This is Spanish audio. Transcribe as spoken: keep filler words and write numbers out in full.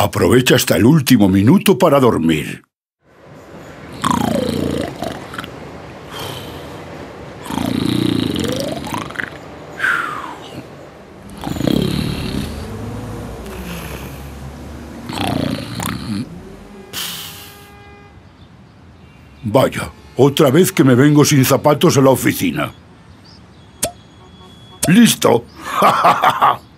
Aprovecha hasta el último minuto para dormir. Vaya, otra vez que me vengo sin zapatos a la oficina. ¡Listo!